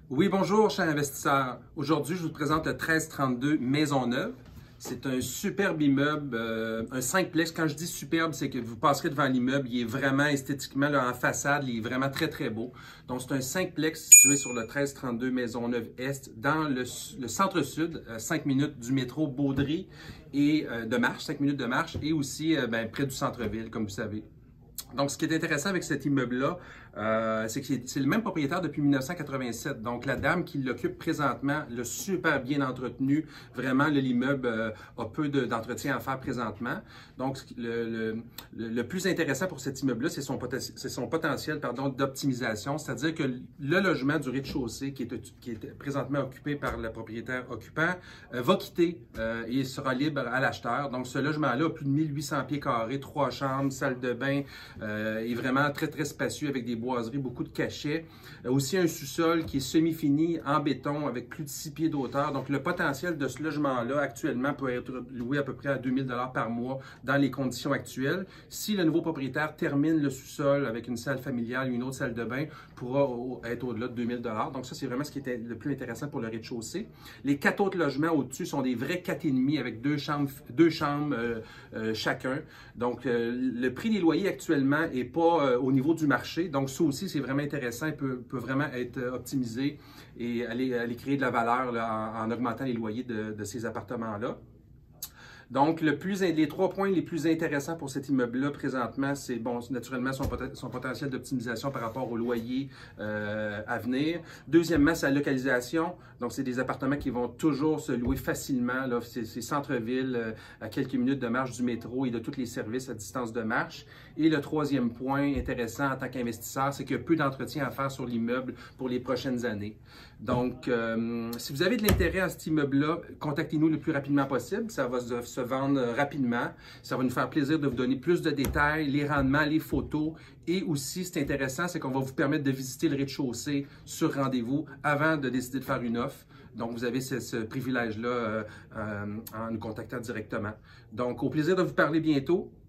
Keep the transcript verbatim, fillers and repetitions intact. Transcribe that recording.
Oui, bonjour, chers investisseurs. Aujourd'hui, je vous présente le treize trente-deux Maisonneuve. C'est un superbe immeuble, euh, un cinq-plex. Quand je dis superbe, c'est que vous passerez devant l'immeuble, il est vraiment esthétiquement, là, en façade, il est vraiment très, très beau. Donc, c'est un cinq-plex situé sur le treize trente-deux Maisonneuve-Est, dans le, le centre-sud, euh, cinq minutes du métro Baudry et euh, de marche, cinq minutes de marche, et aussi euh, ben, près du centre-ville, comme vous savez. Donc, ce qui est intéressant avec cet immeuble-là, euh, c'est que c'est le même propriétaire depuis mille neuf cent quatre-vingt-sept. Donc, la dame qui l'occupe présentement l'a super bien entretenu. Vraiment, l'immeuble euh, a peu d'entretien à faire présentement. Donc, le, le, le plus intéressant pour cet immeuble-là, c'est son, son potentiel d'optimisation. C'est-à-dire que le logement du rez-de-chaussée, qui est, qui est présentement occupé par le propriétaire occupant, euh, va quitter euh, et sera libre à l'acheteur. Donc, ce logement-là a plus de mille huit cents pieds carrés, trois chambres, salle de bain, Euh, est vraiment très, très spacieux avec des boiseries, beaucoup de cachets. Euh, aussi un sous-sol qui est semi-fini en béton avec plus de six pieds d'auteur. Donc, le potentiel de ce logement-là actuellement peut être loué à peu près à deux mille dollars par mois dans les conditions actuelles. Si le nouveau propriétaire termine le sous-sol avec une salle familiale, une autre salle de bain, pourra être au-delà de deux mille dollars. Donc, ça, c'est vraiment ce qui était le plus intéressant pour le rez-de-chaussée. Les quatre autres logements au-dessus sont des vrais quatre et demi avec deux chambres, deux chambres euh, euh, chacun. Donc, euh, le prix des loyers actuellement et pas euh, au niveau du marché. Donc, ça aussi, c'est vraiment intéressant. Il peut, peut vraiment être optimisé et aller, aller créer de la valeur là, en, en augmentant les loyers de, de ces appartements-là. Donc, le plus, les trois points les plus intéressants pour cet immeuble-là présentement, c'est bon, naturellement son, pot son potentiel d'optimisation par rapport au loyer euh, à venir. Deuxièmement, sa localisation. Donc, c'est des appartements qui vont toujours se louer facilement. C'est centre-ville, euh, à quelques minutes de marche du métro et de tous les services à distance de marche. Et le troisième point intéressant en tant qu'investisseur, c'est qu'il y a peu d'entretien à faire sur l'immeuble pour les prochaines années. Donc, euh, si vous avez de l'intérêt à cet immeuble-là, contactez-nous le plus rapidement possible. Ça va se se vendre rapidement. Ça va nous faire plaisir de vous donner plus de détails, les rendements, les photos. Et aussi, ce qui est intéressant, c'est qu'on va vous permettre de visiter le rez-de-chaussée sur rendez-vous avant de décider de faire une offre. Donc, vous avez ce, ce privilège-là euh, euh, en nous contactant directement. Donc, au plaisir de vous parler bientôt.